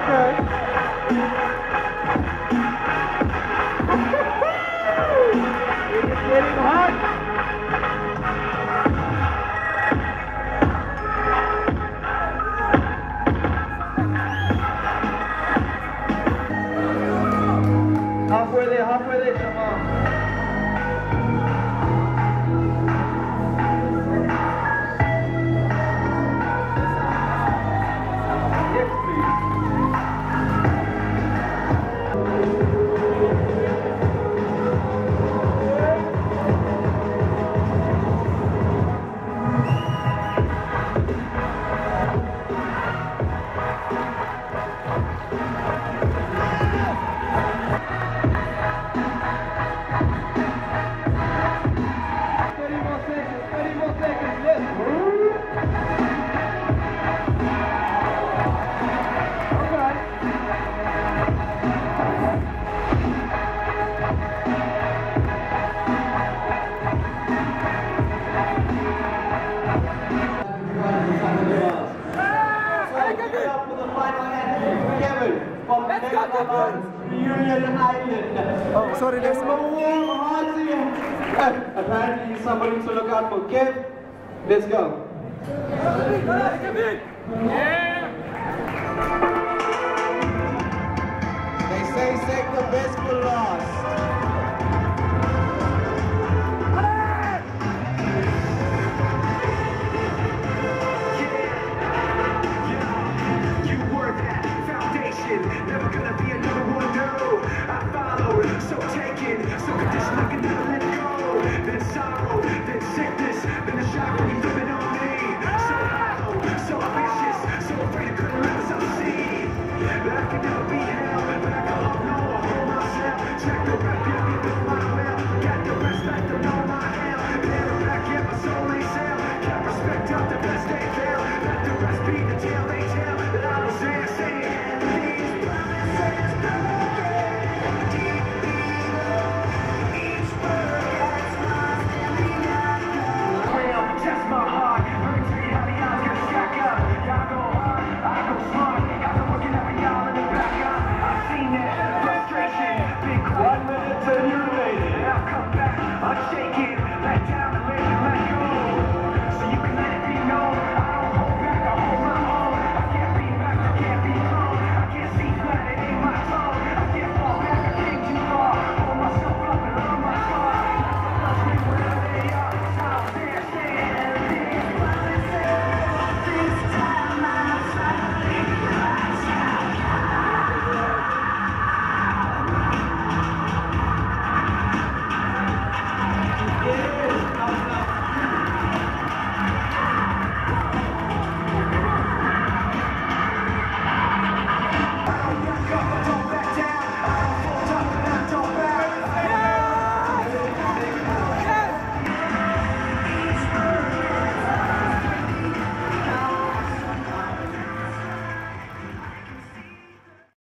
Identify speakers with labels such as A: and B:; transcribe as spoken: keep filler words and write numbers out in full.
A: Getting hot. Halfway there, halfway there, come on. Yes, please. thirty more seconds, thirty more seconds, yes. Alright.
B: Let's go, Kevin!
A: Reunion Island.
B: Oh, sorry, there's
A: Apparently somebody to look out for. Kev, let's go. They say save the best for last.
C: Never gonna be another one, no. I followed, so taken, so conditioned I can never let go. Then sorrow, then sickness, then the shock when you flip it on me. So hollow, so vicious, so afraid I couldn't let myself see that I could never be